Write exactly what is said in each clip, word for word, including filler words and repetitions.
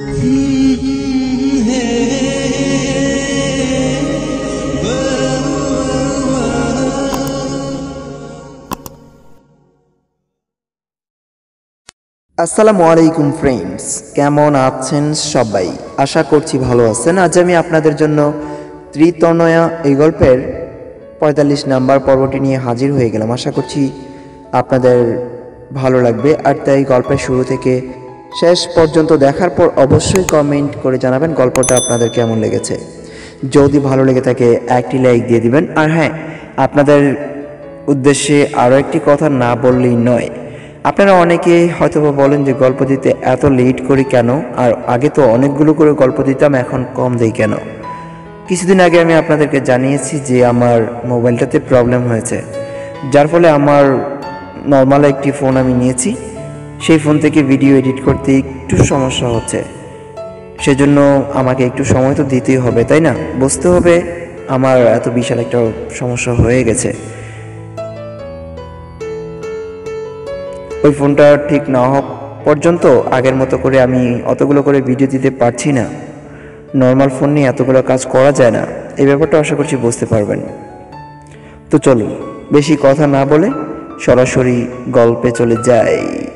আসসালামু আলাইকুম ফ্রেন্ডস, কেমন আছেন সবাই? আশা করছি ভালো আছেন। আজ আমি আপনাদের জন্য ত্রিতনয়া এই গল্পের পঁয়তাল্লিশ নাম্বার পর্বটি নিয়ে হাজির হয়ে গেলাম। আশা করছি আপনাদের ভালো লাগবে। আর তাই গল্পের শুরু থেকে শেষ পর্যন্ত দেখার পর অবশ্যই কমেন্ট করে জানাবেন গল্পটা আপনাদের কেমন লেগেছে। যদি ভালো লেগে থাকে একটি লাইক দিয়ে দিবেন। আর হ্যাঁ, আপনাদের উদ্দেশ্যে আরও একটি কথা না বললেই নয়। আপনারা অনেকে হয়তো বলেন যে গল্প দিতে এত লেট করি কেন, আর আগে তো অনেকগুলো করে গল্প দিতাম, এখন কম দেই কেন? কিছুদিন আগে আমি আপনাদেরকে জানিয়েছি যে আমার মোবাইলটাতে প্রবলেম হয়েছে, যার ফলে আমার নর্মাল একটি ফোন আমি নিয়েছি। সেই ফোন থেকে ভিডিও এডিট করতে একটু সমস্যা হচ্ছে, সেজন্য আমাকে একটু সময় তো দিতেই হবে, তাই না? বুঝতে হবে আমার এত বিশাল একটা সমস্যা হয়ে গেছে। ওই ফোনটা ঠিক না হওয়া পর্যন্ত আগের মতো করে আমি অতগুলো করে ভিডিও দিতে পারছি না। নর্মাল ফোন নিয়ে এতগুলো কাজ করা যায় না, এই ব্যাপারটা আশা করছি বুঝতে পারবেন। তো চলুন বেশি কথা না বলে সরাসরি গল্পে চলে যাই।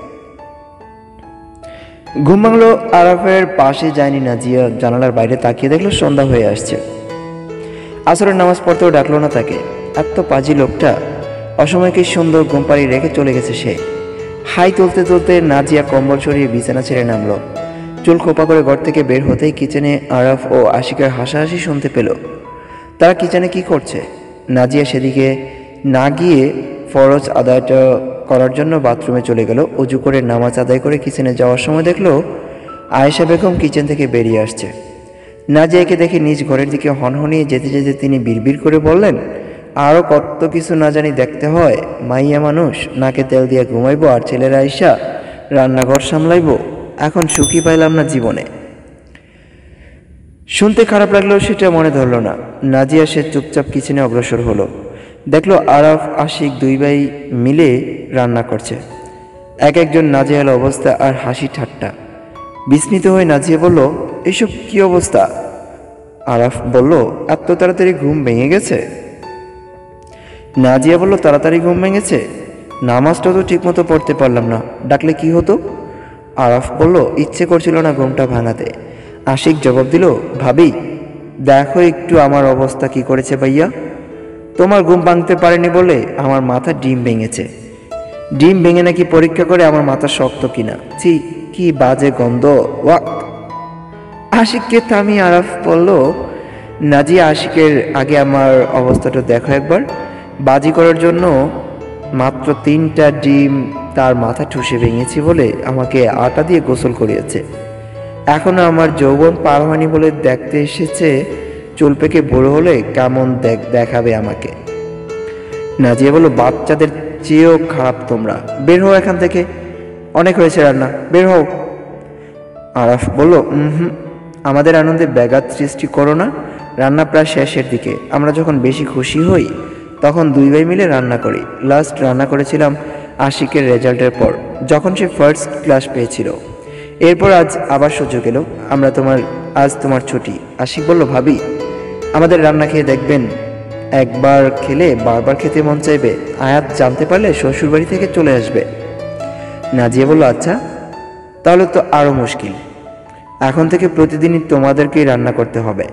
ঘুম ভাঙলো আরাফের পাশে যায়নি নাজিয়া। জানালার বাইরে তাকিয়ে দেখলো সন্ধ্যা হয়ে আসছে। আসরের নামাজ পড়তেও ডাকলো না তাকে। এত পাজি লোকটা, অসময়কে সুন্দর ঘুম পাড়িয়ে রেখে চলে গেছে সে। হাই তুলতে তুলতে নাজিয়া কম্বল সরিয়ে বিছানা ছেড়ে নামলো। চুল খোপা করে ঘর থেকে বের হতেই কিচেনে আরাফ ও আশিকের হাসাহাসি শুনতে পেল। তারা কিচেনে কি করছে? নাজিয়া সেদিকে না গিয়ে ফরজ আদায়টা করার জন্য বাথরুমে চলে গেল। অজু করে নামাজ আদায় করে কিচেনে যাওয়ার সময় দেখলো আয়েশা বেগম কিচেন থেকে বেরিয়ে আসছে। নাজিয়াকে দেখে নিজ ঘরের দিকে হনহনিয়ে যেতে যেতে তিনি বিড়বিড় করে বললেন, আরও কত কিছু না জানি দেখতে হয়। মাইয়া মানুষ, নাকে তেল দিয়ে ঘুমাইবো আর ছেলেরা আইসা রান্নাঘর সামলাইবো। এখন সুখী পাইলাম না জীবনে। শুনতে খারাপ লাগলেও সেটা মনে ধরল না। নাজিয়া সে চুপচাপ কিচেনে অগ্রসর হলো। দেখলো আরাফ আশিক দুই ভাই মিলে রান্না করছে। এক একজন নাজেহাল অবস্থা আর হাসি ঠাট্টা। বিস্মিত হয়ে নাজিয়া বলল, এইসব কি অবস্থা? আরাফ বলল, এত তাড়াতাড়ি ঘুম ভেঙে গেছে? নাজিয়া বলল, তাড়াতাড়ি ঘুম ভেঙেছে? নামাজটা তো ঠিকমতো পড়তে পারলাম না, ডাকলে কি হতো? আরাফ বলল, ইচ্ছে করছিল না ঘুমটা ভাঙাতে। আশিক জবাব দিল, ভাবি দেখো একটু আমার অবস্থা কি করেছে ভাইয়া। তোমার ঘুম ভাঙতে পারেনি বলে আমার মাথা ডিম ভেঙেছে। ডিম ভেঙে নাকি পরীক্ষা করে আমার মাথা শক্ত কিনা। ছি, কি বাজে গন্ধ। ওয়াক। আশিককে থামিয়ে আরাফ বলল, নাজিয়া আশিকের আগে আমার অবস্থাটা দেখো একবার। বাজি করার জন্য মাত্র তিনটা ডিম তার মাথা ঠুসে ভেঙেছি বলে আমাকে আটা দিয়ে গোসল করিয়েছে। এখনো আমার যৌবন পার হয়নি বলে দেখতে এসেছে চুল পেকে বড় হলে কেমন দেখ দেখাবে আমাকে। নাজিয়া বলল, বাচ্চাদের চেয়েও খারাপ তোমরা। বের হও এখান থেকে, অনেক হয়েছে রান্না, বের হও। আরাফ বলল, হুম, আমাদের আনন্দে ব্যাঘাত সৃষ্টি করো না। রান্না প্রায় শেষের দিকে। আমরা যখন বেশি খুশি হই তখন দুই ভাই মিলে রান্না করি। লাস্ট রান্না করেছিলাম আশিকের রেজাল্টের পর, যখন সে ফার্স্ট ক্লাস পেয়েছিল। এরপর আজ আবার সুযোগ এলো, আমরা তোমার আজ তোমার ছুটি। আশিক বলল, ভাবি আমাদের রান্না খেয়ে দেখবেন, একবার খেলে বারবার খেতে মন চাইবে। আয়াত জানতে পারলে শ্বশুরবাড়ি থেকে চলে আসবে। নাজিয়া বলল, আচ্ছা তাহলে তো আরো মুশকিল। এখন থেকে প্রতিদিনই তোমাদেরকেই রান্না করতে হবে।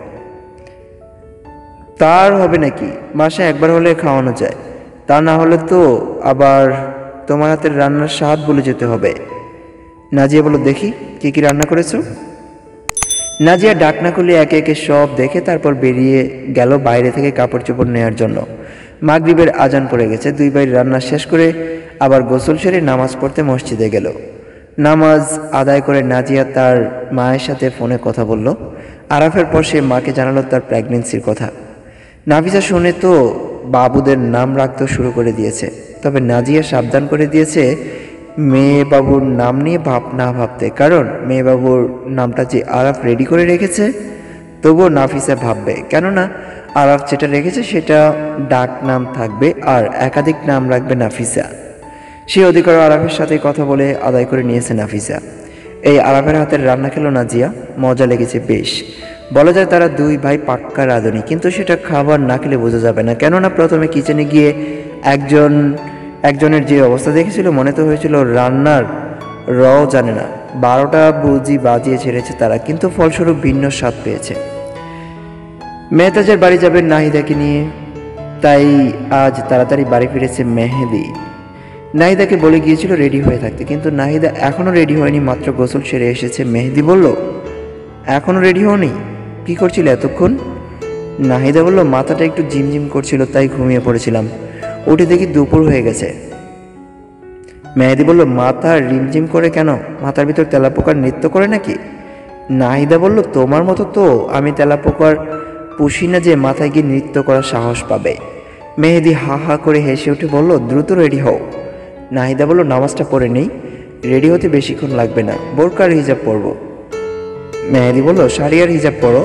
তার হবে নাকি, মাসে একবার হলে খাওয়ানো যায়। তা না হলে তো আবার তোমার হাতের রান্নার স্বাদ ভুলে যেতে হবে। নাজিয়া বলল, দেখি কি কি রান্না করেছো। নাজিয়া ডাকনা খুলে একে একে সব দেখে তারপর বেরিয়ে গেল বাইরে থেকে কাপড় চোপড় নেওয়ার জন্য। মাগরিবের আজান পড়ে গেছে। দুই ভাই রান্না শেষ করে আবার গোসল সেরে নামাজ পড়তে মসজিদে গেল। নামাজ আদায় করে নাজিয়া তার মায়ের সাথে ফোনে কথা বলল। আরাফের পর সে মাকে জানালো তার প্রেগনেন্সির কথা। নাফিসা শুনে তো বাবুদের নাম রাখতে শুরু করে দিয়েছে। তবে নাজিয়া সাবধান করে দিয়েছে মেয়ে বাবুর নাম নিয়ে ভাব না ভাবতে, কারণ মেয়ে বাবুর নামটা যে আরাফ রেডি করে রেখেছে তবুও নাফিসা ভাববে, কেননা আরাফ যেটা রেখেছে সেটা ডাক নাম থাকবে আর একাধিক নাম রাখবে নাফিসা। সেই অধিকার আরাফের সাথে কথা বলে আদায় করে নিয়েছে নাফিসা। এই আরাফের হাতের রান্না খেলো নাজিয়া, মজা লেগেছে বেশ। বলা যায় তারা দুই ভাই পাক্কা রাঁধুনি, কিন্তু সেটা খাবার না খেলে বোঝা যাবে না। কেননা প্রথমে কিচেনে গিয়ে একজন একজনের যে অবস্থা দেখেছিল মনে তো হয়েছিল রান্নার রও জানে না। বারোটা বুঝি বাজিয়ে ছেড়েছে তারা, কিন্তু ফলস্বরূপ ভিন্ন স্বাদ পেয়েছে। মেহতাজের বাড়ি যাবেন নাহিদাকে নিয়ে, তাই আজ তাড়াতাড়ি বাড়ি ফিরেছে মেহেদি। নাহিদাকে বলে গিয়েছিল রেডি হয়ে থাকতে, কিন্তু নাহিদা এখনও রেডি হয়নি, মাত্র গোসল সেরে এসেছে। মেহেদি বলল, এখনও রেডি হওনি? কী করছিল এতক্ষণ? নাহিদা বলল, মাথাটা একটু ঝিমঝিম করছিল তাই ঘুমিয়ে পড়েছিলাম, উঠে দেখি দুপুর হয়ে গেছে। মেহেদি বলল, মাথা রিমঝিম করে কেন? মাথার ভিতর তেলাপোকার নৃত্য করে নাকি? নাহিদা বলল, তোমার মতো তো আমি তেলাপোকার পুষি না যে মাথায় গিয়ে নৃত্য করার সাহস পাবে। মেহেদি হা হা করে হেসে উঠে বলল, দ্রুত রেডি হও। নাহিদা বলল, নামাজটা পড়ে নেই, রেডি হতে বেশিক্ষণ লাগবে না, বোরকার হিজাব পরব। মেহেদি বলল, শাড়ি আর হিজাব পরো।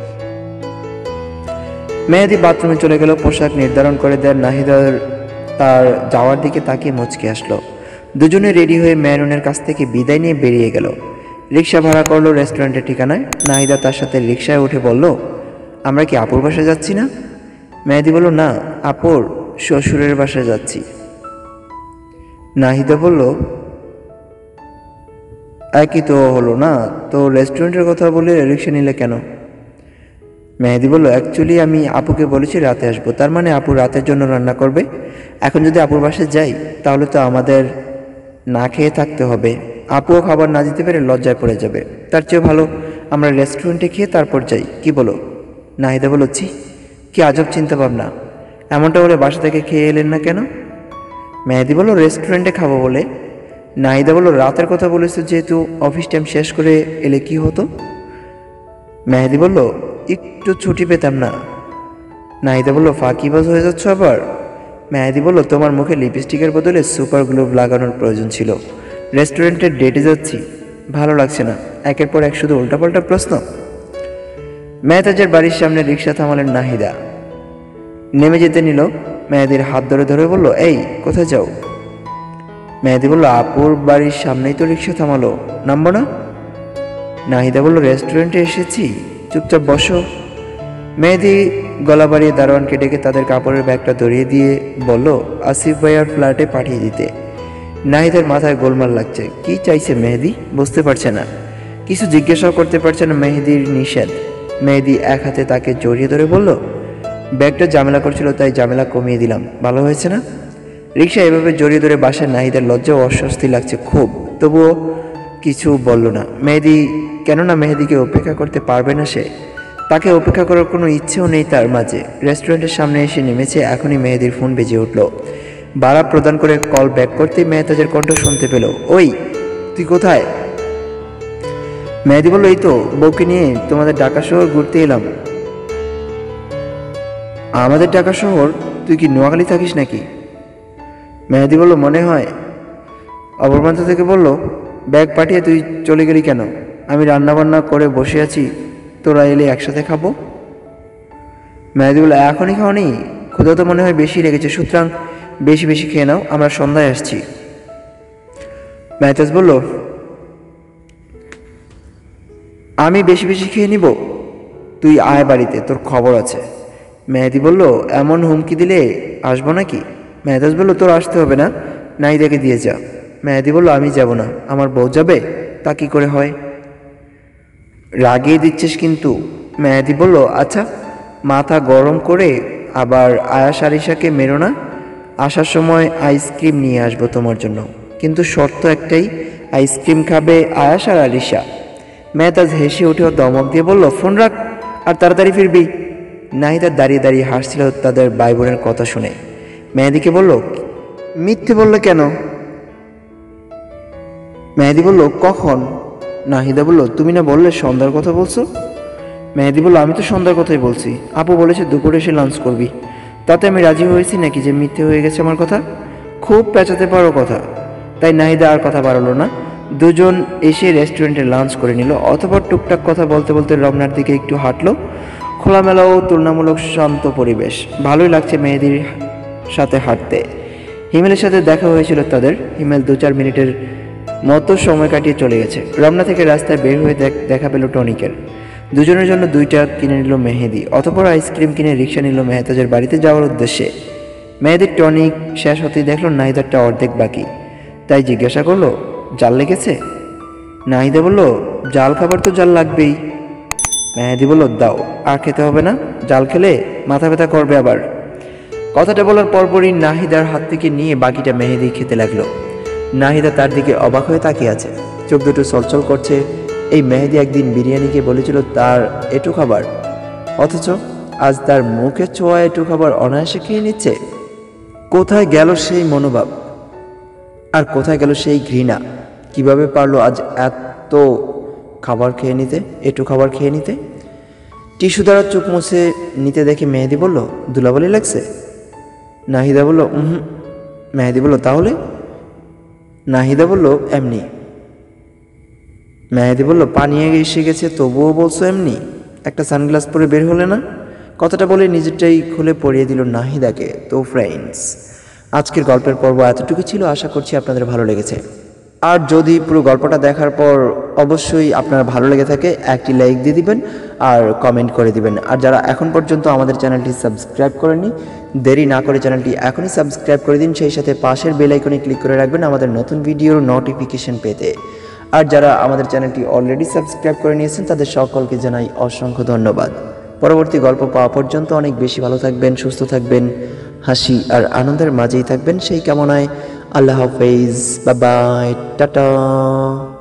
মেহেদি বাথরুমে চলে গেল পোশাক নির্ধারণ করে দেন। নাহিদার তার যাওয়ার দিকে তাকিয়ে মুচকে আসলো। দুজনে রেডি হয়ে মেহরুনের কাছ থেকে বিদায় নিয়ে বেরিয়ে গেল। রিক্সা ভাড়া করলো রেস্টুরেন্টের ঠিকানায়। নাহিদা তার সাথে রিক্সায় উঠে বলল, আমরা কি আপুর বাসায় যাচ্ছি না? মেহেদি বলল, না, আপুর শ্বশুরের বাসায় যাচ্ছি। নাহিদা বলল, একই তো হলো না, তো রেস্টুরেন্টের কথা বলে রিক্সা নিলে কেন? মেহেদি বলল, অ্যাকচুয়ালি আমি আপুকে বলেছি রাতে আসবো, তার মানে আপু রাতের জন্য রান্না করবে। এখন যদি আপুর বাসায় যাই তাহলে তো আমাদের না খেয়ে থাকতে হবে, আপুও খাবার না দিতে পেরে লজ্জায় পড়ে যাবে। তার চেয়ে ভালো আমরা রেস্টুরেন্টে খেয়ে তারপর যাই, কি বলো? নাহিদা বলল, ছি, কি আজব চিন্তা ভাবনা, এমনটা বলে বাসা থেকে খেয়ে এলেন না কেন? মেহেদি বলল, রেস্টুরেন্টে খাবো বলে। নাহিদা বলল, রাতের কথা বলেছো যেহেতু, অফিস টাইম শেষ করে এলে কি হতো? মেহেদি বলল, একটু ছুটি পেতাম না। নাহিদা বলল, ফাঁকিবাজ হয়ে যাচ্ছ আবার। মেহেদি বলল, তোমার মুখে লিপস্টিকের বদলে সুপার গ্লু লাগানোর প্রয়োজন ছিল। রেস্টুরেন্টের ডেটে যাচ্ছি, ভালো লাগছে না, একের পর এক শুধু উল্টাপাল্টা প্রশ্ন। মেহতাজের বাড়ির সামনে রিক্সা থামালেন নাহিদা। নেমে যেতে নিল। মেহেদির হাত ধরে ধরে বলল, এই কোথায় যাও? মেহেদি বলল, আপুর বাড়ির সামনেই তো রিক্সা থামালো, নামবো না? নাহিদা বলল, রেস্টুরেন্টে এসেছি, চুপচাপ বসো। মেহেদি গলা বাড়িয়ে দারোয়ানকে ডেকে তাদের কাপড়ের ব্যাগটা ধরিয়ে দিয়ে বলল, আসিফ ভাইয়ার ফ্ল্যাটে পাঠিয়ে দিতে। নাহিদার মাথায় গোলমাল লাগছে, কি চাইছে মেহেদি বুঝতে পারছে না, কিছু জিজ্ঞাসাও করতে পারছে না। মেহেদির নিষেধ। মেহেদি এক হাতে তাকে জড়িয়ে ধরে বলল, ব্যাগটা ঝামেলা করছিল তাই ঝামেলা কমিয়ে দিলাম, ভালো হয়েছে না? রিক্সা এভাবে জড়িয়ে ধরে বাসায় নাহিদার লজ্জা ও অস্বস্তি লাগছে খুব, তবুও কিছু বলল না। মেহেদি কেননা মেহেদিকে উপেক্ষা করতে পারবে না সে, তাকে উপেক্ষা করার কোনো ইচ্ছেও নেই তার মাঝে। রেস্টুরেন্টের সামনে এসে নেমেছে, এখনই মেহেদির ফোন বেজে উঠল। ভাড়া প্রদান করে কল ব্যাক করতেই মেহতাজের কণ্ঠ শুনতে পেল, ওই তুই কোথায়? মেহেদি বলল, এই তো বউকে নিয়ে তোমাদের ঢাকা শহর ঘুরতে এলাম। আমাদের ঢাকা শহর? তুই কি নোয়াখালী থাকিস নাকি? মেহেদি বলল, মনে হয়। অপরপ্রান্ত থেকে বলল, ব্যাগ পাঠিয়ে তুই চলে গেলি কেন? আমি রান্নাবান্না করে বসে আছি, তোরা এলে একসাথে খাবো। মেহেদি বলল, এখনই খাওনি? ক্ষুধা তো মনে হয় বেশি লেগেছে, সুতরাং বেশি বেশি খেয়ে নাও, আমরা সন্ধ্যায় আসছি। মেহতাজ বলল, আমি বেশি বেশি খেয়ে নিব, তুই আয় বাড়িতে, তোর খবর আছে। মেহেদি বলল, এমন হুমকি দিলে আসবো নাকি? মেহতাজ বলল, তোর আসতে হবে না, নাহিদাকে দিয়ে যা। মেহেদি বলল, আমি যাব না, আমার বউ যাবে, তা কি করে হয়? রাগিয়ে দিচ্ছিস কিন্তু। মেহেদি বলল, আচ্ছা, মাথা গরম করে আবার আয়াস আরিশাকে মেরো না। আসার সময় আইসক্রিম নিয়ে আসবো তোমার জন্য, কিন্তু শর্ত একটাই, আইসক্রিম খাবে আয়াস আর আরিশা। মেহতাজ হেসে উঠেও দমক দিয়ে বলল, ফোন রাখ আর তাড়াতাড়ি ফিরবি। নাহিদা দাঁড়িয়ে দাঁড়িয়ে হাসছিল তাদের ভাই বোনের কথা শুনে। মেহেদিকে বলল, মিথ্যে বললে কেন? মেহেদি বলল, কখন? নাহিদা বলল, তুমি না বললে সন্ধ্যার কথা বলছো? মেহেদি বলল, আমি তো সন্ধ্যার কথাই বলছি, আপু বলেছে দুপুরে এসে লাঞ্চ করবি, তাতে আমি রাজি হয়েছি নাকি যে মিথ্যে হয়ে গেছে আমার কথা? খুব পেঁচাতে পারো কথা। তাই নাহিদা আর কথা বাড়ালো না। দুজন এসে রেস্টুরেন্টে লাঞ্চ করে নিল। অতঃপর টুকটাক কথা বলতে বলতে রমনার দিকে একটু হাঁটলো। খোলামেলা ও তুলনামূলক শান্ত পরিবেশ, ভালোই লাগছে মেহেদির সাথে হাঁটতে। হিমেলের সাথে দেখা হয়েছিল তাদের। হিমেল দু চার মিনিটের মতো সময় কাটিয়ে চলে গেছে। রমনা থেকে রাস্তায় বের হয়ে দেখ- দেখা পেল টনিকের। দুজনের জন্য দুইটা কিনে নিল মেহেদি, অতঃপর আইসক্রিম কিনে রিক্সা নিল মেহতাজের বাড়িতে যাওয়ার উদ্দেশ্যে। মেহেদির টনিক শেষ হতেই দেখলো নাহিদারটা অর্ধেক বাকি, তাই জিজ্ঞাসা করলো, জাল লেগেছে? নাহিদা বলল, জাল খাবার তো জাল লাগবেই। মেহেদি বলল, দাও, আর খেতে হবে না, জাল খেলে মাথা ব্যথা করবে আবার। কথাটা বলার পরপরই নাহিদার হাত থেকে নিয়ে বাকিটা মেহেদি খেতে লাগলো। নাহিদা তার দিকে অবাক হয়ে তাকিয়ে আছে, চোখ দুটো চলচল করছে। এই মেহেদি একদিন বিরিয়ানিকে বলেছিল তার এটু খাবার, অথচ আজ তার মুখে ছোঁয়া এটু খাবার অনায়াসে খেয়ে নিচ্ছে। কোথায় গেল সেই মনোভাব, আর কোথায় গেল সেই ঘৃণা? কিভাবে পারলো আজ এত খাবার খেয়ে নিতে, এটু খাবার খেয়ে নিতে? টিস্যু দ্বারা চোখ মুছে নিতে দেখে মেহেদি বলল, ধুলাবালি লাগছে? নাহিদা বলল, হুম। মেহেদি বলল, তাহলে? নাহিদা বলল, এমনি। মেহেদি বলল, পানি এসে গেছে তবুও বলছো এমনি? একটা সানগ্লাস পরে বের হলে না? কথাটা বলে নিজেরটাই খুলে পরিয়ে দিল নাহিদাকে। তো ফ্রেন্ডস, আজকের গল্পের পর্ব এতটুকু ছিল। আশা করছি আপনাদের ভালো লেগেছে। আর যদি পুরো গল্পটা দেখার পর অবশ্যই আপনার ভালো লেগে থাকে, একটি লাইক দিয়ে দিবেন আর কমেন্ট করে দিবেন। আর যারা এখন পর্যন্ত আমাদের চ্যানেলটি সাবস্ক্রাইব করেননি, দেরি না করে চ্যানেলটি এখনই সাবস্ক্রাইব করে দিন। সেই সাথে পাশের বেল আইকনে ক্লিক করে রাখবেন আমাদের নতুন ভিডিওর নোটিফিকেশন পেতে। আর যারা আমাদের চ্যানেলটি অলরেডি সাবস্ক্রাইব করে নিয়েছেন তাদের সকলকে জানাই অসংখ্য ধন্যবাদ। পরবর্তী গল্প পাওয়া পর্যন্ত অনেক বেশি ভালো থাকবেন, সুস্থ থাকবেন, হাসি আর আনন্দের মাঝেই থাকবেন, সেই কামনায় আল্লাহ হাফেজ, বাই বাই, টাটা।